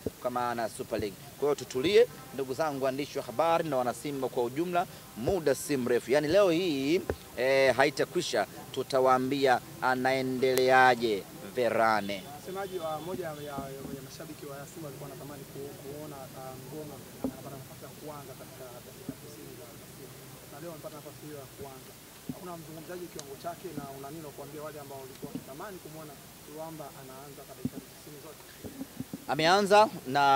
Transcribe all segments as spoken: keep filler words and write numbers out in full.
kwa maana Super League. Kwa hiyo tutulie ndugu zangu waandishi wa habari na wanasimba kwa ujumla, muda si mrefu, yani leo hii e, haitakwisha, tutawaambia anaendeleaje Varane. Msemaji wa moja ya, ya, ya mashabiki wa Simba alikuwa anatamani ku, kuona uh, Ngoma anapata nafasi ya kuanza katika dakika tisini za Simba. Na leo anapata nafasi hiyo ya kuanza. Hakuna mzungumzaji kiwango chake, na una nini kuambia wale ambao walikuwa wakitamani kumuona Luamba anaanza katika tisini zote? Ameanza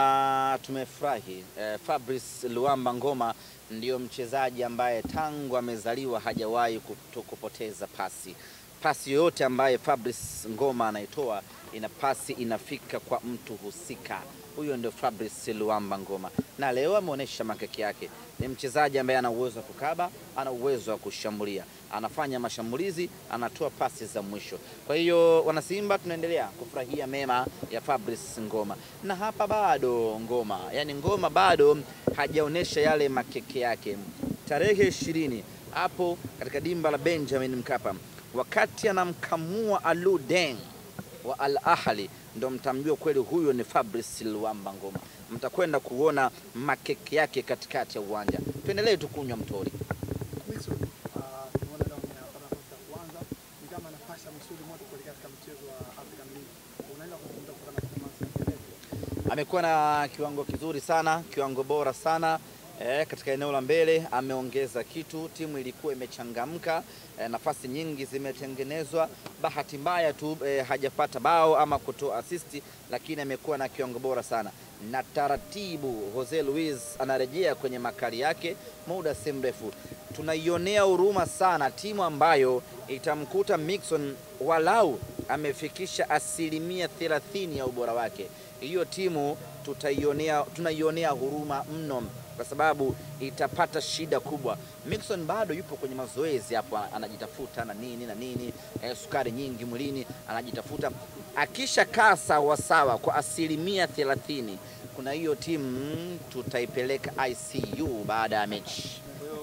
na tumefurahi. Eh, Fabrice Luamba Ngoma ndio mchezaji ambaye tangu amezaliwa hajawahi kupoteza pasi. Pasi yoyote ambaye Fabrice Ngoma anaitoa, ina pasi inafika kwa mtu husika. Huyo ndio Fabrice Luamba Ngoma, na leo ameonyesha makeke yake. Ni mchezaji ambaye ana uwezo wa kukaba, ana uwezo wa kushambulia, anafanya mashambulizi, anatoa pasi za mwisho. Kwa hiyo wana Simba tunaendelea kufurahia mema ya Fabrice Ngoma, na hapa bado Ngoma, yani Ngoma bado hajaonesha yale makeke yake. Tarehe ishirini hapo katika dimba la Benjamin Mkapa, wakati anamkamua Alou Dieng wa Al Ahly, ndo mtamjua kweli huyo ni Fabrice Luamba Ngoma. Mtakwenda kuona makeke yake katikati ya uwanja. Tuendelee tukunywa mtori. Wilson, uh, tunaona leo anapata nafasi ya kwanza, ni kama anapasha misuli moto kuelekea katika mchezo wa African League. Unaenda kuzungumza kutokana na performance yake. Amekuwa na kiwango kizuri sana, kiwango bora sana. E, katika eneo la mbele ameongeza kitu, timu ilikuwa imechangamka, e, nafasi nyingi zimetengenezwa. Bahati mbaya tu e, hajapata bao ama kutoa assist, lakini amekuwa na kiwango bora sana, na taratibu Jose Luis anarejea kwenye makali yake muda si mrefu. Tunaionea huruma sana timu ambayo itamkuta Mixon walau amefikisha asilimia thelathini ya ubora wake. Hiyo timu tutaionea, tunaionea huruma mno, kwa sababu itapata shida kubwa. Mixon bado yupo kwenye mazoezi hapo, anajitafuta na nini na nini, eh, sukari nyingi mwilini, anajitafuta. Akisha kaa sawa sawa kwa asilimia thelathini, kuna hiyo timu tutaipeleka I C U baada ya mechi.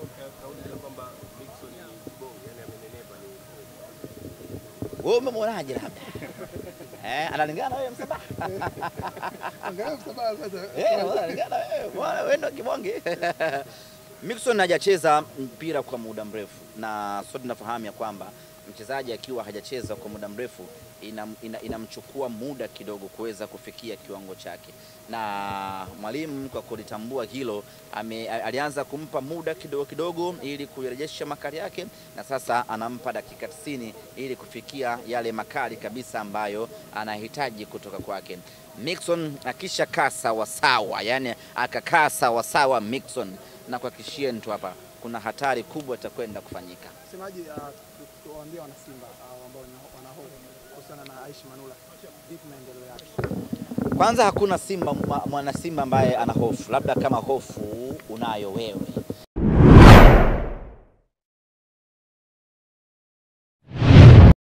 Wewe umemwonaje labda? Eh, analingana wewe Msabaha. Angalau Msabaha sasa. Eh, analingana wewe. Bwana wewe ndio kibonge. Mixon hajacheza mpira kwa muda mrefu, na sote tunafahamu ya kwamba mchezaji akiwa hajacheza kwa muda mrefu inamchukua ina, ina muda kidogo kuweza kufikia kiwango chake, na mwalimu kwa kulitambua hilo ame, alianza kumpa muda kidogo kidogo ili kurejesha makali yake, na sasa anampa dakika tisini ili kufikia yale makali kabisa ambayo anahitaji kutoka kwake. Mixon akisha kaa sawa sawa, yani akakaa sawa sawa Mixon, na kwa kishie mtu hapa kuna hatari kubwa itakwenda kufanyika. Msemaji, uh, tuwaambie wana Simba uh, ambao wana hofu kuhusiana na Aishi Manula, vipi maendeleo yake? Kwanza hakuna Simba mwana Simba ambaye ana hofu, labda kama hofu unayo wewe.